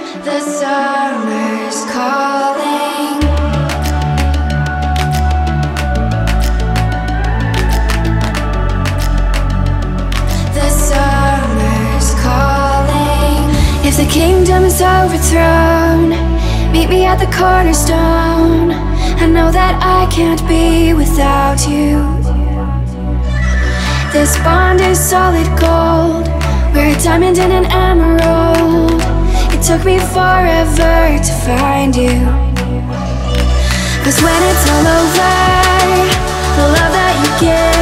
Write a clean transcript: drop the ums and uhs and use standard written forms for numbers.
The summer's calling. The summer's calling. If the kingdom is overthrown, meet me at the cornerstone. I know that I can't be without you. This bond is solid gold. We're a diamond and an emerald. It took me forever to find you. 'Cause when it's all over, the love that you give